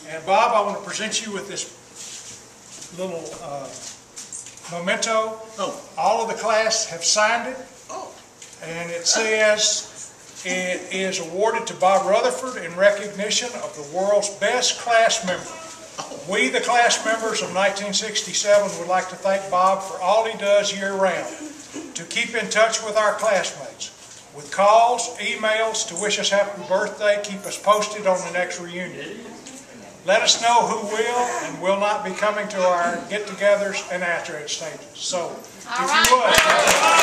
And Bob, I want to present you with this little memento. Oh. All of the class have signed it. Oh. And it says it is awarded to Bob Rutherford in recognition of the world's best class member. We, the class members of 1967, would like to thank Bob for all he does year-round to keep in touch with our classmates, with calls, emails, to wish us happy birthday, keep us posted on the next reunion. Let us know who will and will not be coming to our get-togethers and after-it stages. So, if you would.